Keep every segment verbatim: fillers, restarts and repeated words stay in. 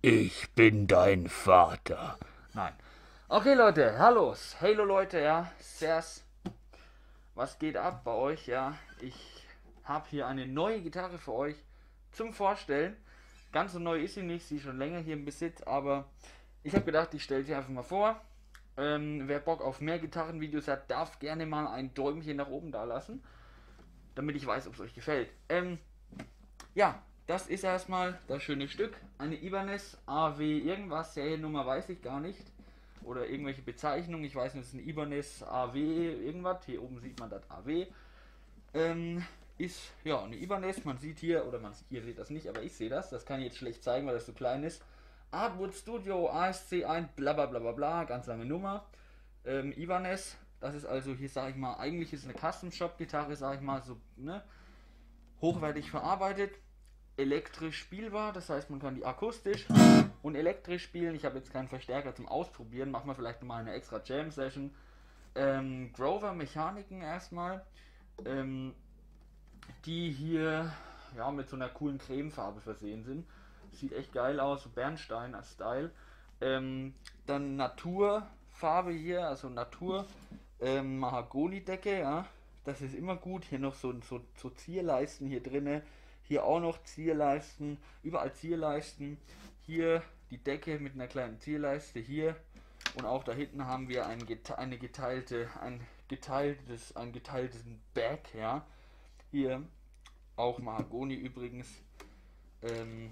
Ich bin dein Vater. Nein. Okay, Leute, hallo. Halo, Leute, ja. Sers. Was geht ab bei euch, ja? Ich habe hier eine neue Gitarre für euch zum Vorstellen. Ganz so neu ist sie nicht, sie ist schon länger hier im Besitz, aber ich habe gedacht, ich stelle sie einfach mal vor. Ähm, wer Bock auf mehr Gitarrenvideos hat, darf gerne mal ein Däumchen nach oben da lassen, damit ich weiß, ob es euch gefällt. Ähm, ja, das ist erstmal das schöne Stück. Eine Ibanez A W irgendwas, Seriennummer weiß ich gar nicht. Oder irgendwelche Bezeichnungen. Ich weiß nicht, es ist ein Ibanez A W irgendwas. Hier oben sieht man das A W. Ähm, ist ja eine Ibanez. Man sieht hier, oder man ihr seht das nicht, aber ich sehe das. Das kann ich jetzt schlecht zeigen, weil das so klein ist. Artwood Studio A S C eins, bla bla bla bla bla, ganz lange Nummer. Ähm, Ibanez, das ist also hier, sage ich mal, eigentlich ist eine Custom Shop Gitarre, sage ich mal, so, ne? Hochwertig verarbeitet, elektrisch spielbar, das heißt, man kann die akustisch und elektrisch spielen. Ich habe jetzt keinen Verstärker zum Ausprobieren, machen wir vielleicht mal eine extra Jam Session. Ähm, Grover Mechaniken erstmal, ähm, die hier ja mit so einer coolen Cremefarbe versehen sind. Sieht echt geil aus, so Bernstein als Style. Ähm, dann Naturfarbe hier, also Natur, ähm, Mahagoni-Decke, ja. Das ist immer gut. Hier noch so, so, so Zierleisten hier drinne. Hier auch noch Zierleisten. Überall Zierleisten. Hier die Decke mit einer kleinen Zierleiste hier. Und auch da hinten haben wir ein, eine geteilte, ein geteiltes, ein geteiltes Back, ja. Hier auch Mahagoni übrigens. Ähm,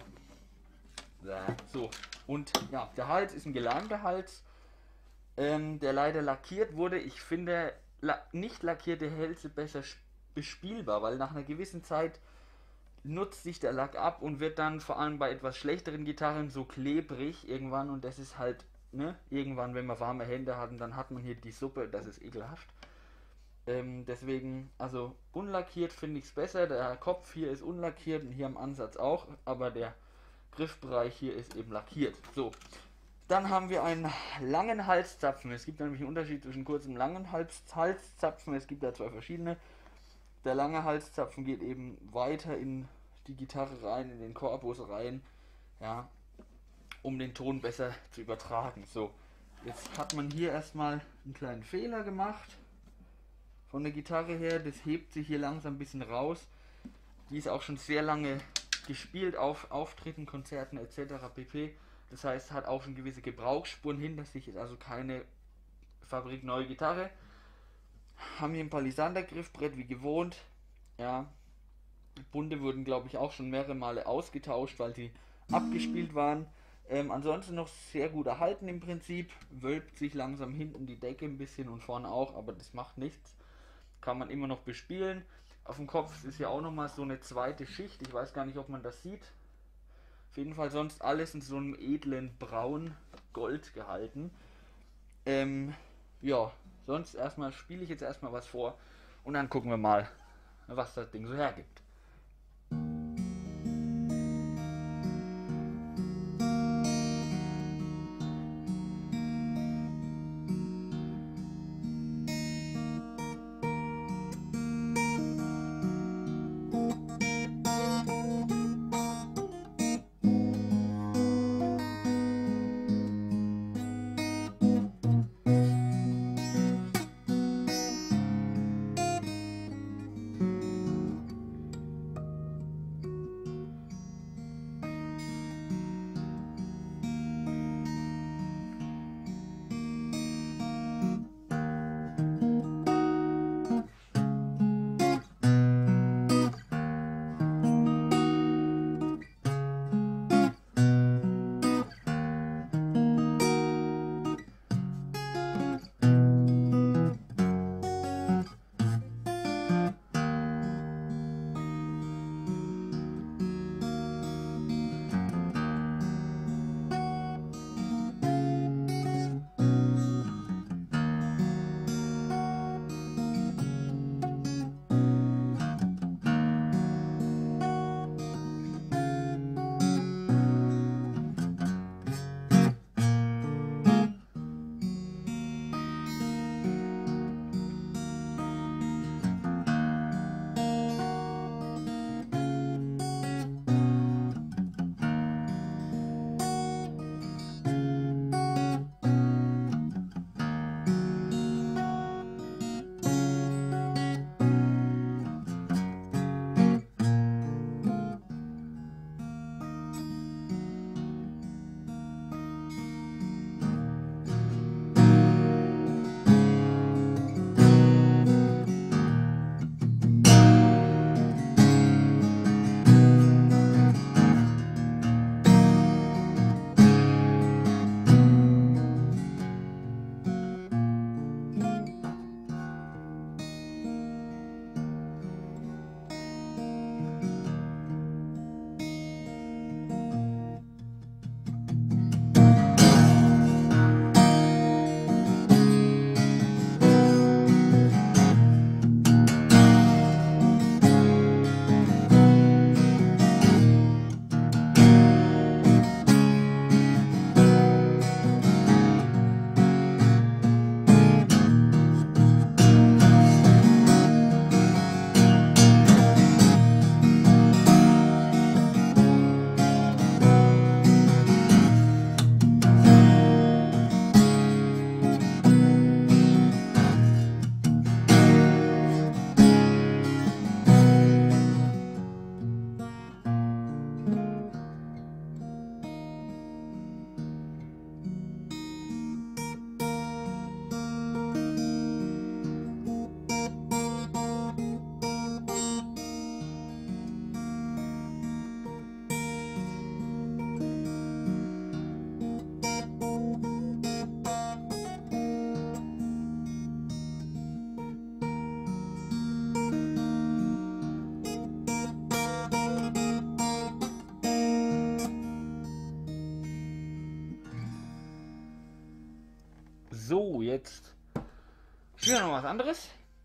so. Und ja, der Hals ist ein geleimter Hals, ähm, der leider lackiert wurde. Ich finde la nicht lackierte Hälse besser bespielbar, weil nach einer gewissen Zeit nutzt sich der Lack ab und wird dann vor allem bei etwas schlechteren Gitarren so klebrig irgendwann, und das ist halt, ne, irgendwann, wenn man warme Hände hat, dann hat man hier die Suppe, das ist ekelhaft. Ähm, deswegen, also unlackiert finde ich es besser. Der Kopf hier ist unlackiert und hier am Ansatz auch, aber der Griffbereich hier ist eben lackiert. So, dann haben wir einen langen Halszapfen. Es gibt nämlich einen Unterschied zwischen kurzem und langen Hals Halszapfen. Es gibt da zwei verschiedene. Der lange Halszapfen geht eben weiter in die Gitarre rein, in den Korpus rein, ja, um den Ton besser zu übertragen. So, jetzt hat man hier erstmal einen kleinen Fehler gemacht. Von der Gitarre her, das hebt sich hier langsam ein bisschen raus. Die ist auch schon sehr lange gespielt auf Auftritten, Konzerten et cetera pp. Das heißt, hat auch schon gewisse Gebrauchsspuren hinter sich, ist also keine fabrikneue Gitarre. Haben hier ein Palisander-Griffbrett wie gewohnt. Ja, Bunde wurden, glaube ich, auch schon mehrere Male ausgetauscht, weil sie abgespielt waren. Ähm, ansonsten noch sehr gut erhalten im Prinzip. Wölbt sich langsam hinten die Decke ein bisschen und vorne auch, aber das macht nichts. Kann man immer noch bespielen. Auf dem Kopf ist ja auch nochmal so eine zweite Schicht. Ich weiß gar nicht, ob man das sieht. Auf jeden Fall sonst alles in so einem edlen Braun Gold gehalten. Ähm, ja, sonst erstmal spiele ich jetzt erstmal was vor und dann gucken wir mal, was das Ding so hergibt. jetzt spielen wir noch was anderes.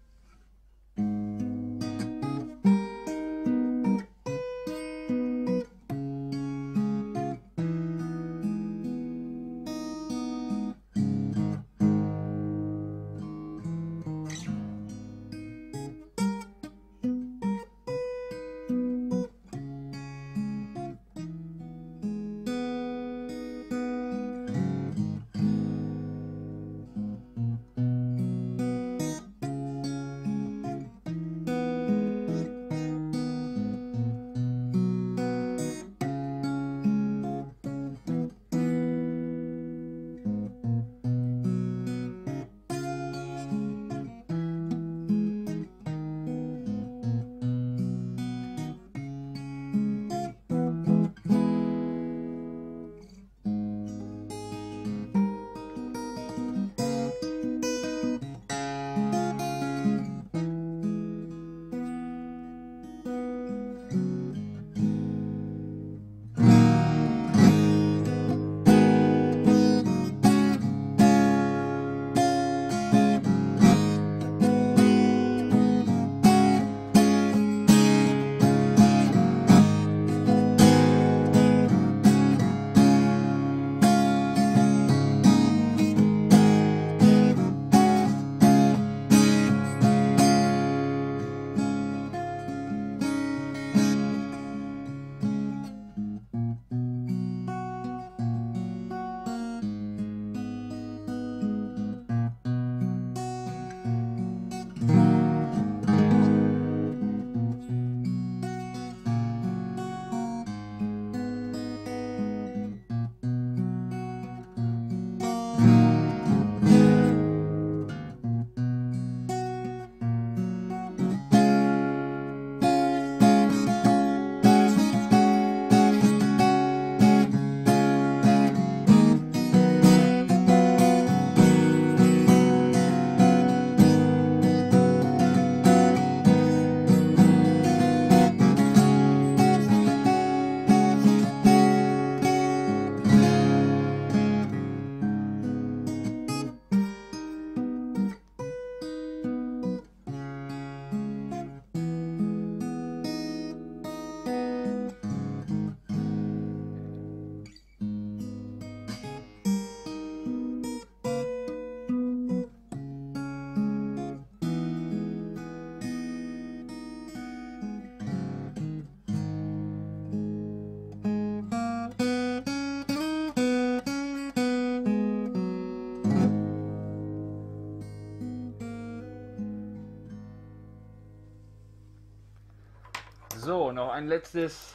So, noch ein letztes.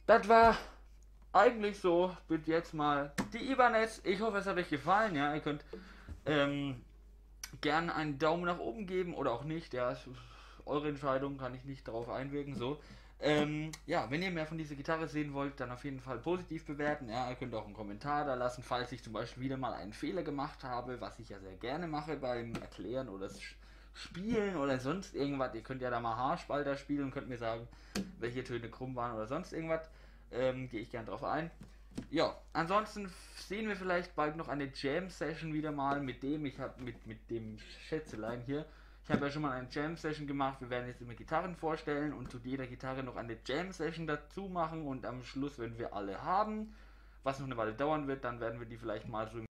das war eigentlich so bis jetzt mal die Ibanez. Ich hoffe, es hat euch gefallen. Ja, ihr könnt ähm, gerne einen Daumen nach oben geben oder auch nicht. Ja, es ist eure Entscheidung, kann ich nicht darauf einwirken. So. Ähm, ja, wenn ihr mehr von dieser Gitarre sehen wollt, dann auf jeden Fall positiv bewerten. Ja, ihr könnt auch einen Kommentar da lassen, falls ich zum Beispiel wieder mal einen Fehler gemacht habe, was ich ja sehr gerne mache beim Erklären oder Spielen oder sonst irgendwas. Ihr könnt ja da mal Haarspalter spielen und könnt mir sagen, welche Töne krumm waren oder sonst irgendwas. Ähm, Gehe ich gern drauf ein. Ja, ansonsten sehen wir vielleicht bald noch eine Jam-Session wieder mal mit dem, ich habe mit, mit dem Schätzelein hier. Ich habe ja schon mal eine Jam-Session gemacht, wir werden jetzt immer Gitarren vorstellen und zu jeder Gitarre noch eine Jam-Session dazu machen und am Schluss, wenn wir alle haben, was noch eine Weile dauern wird, dann werden wir die vielleicht mal so im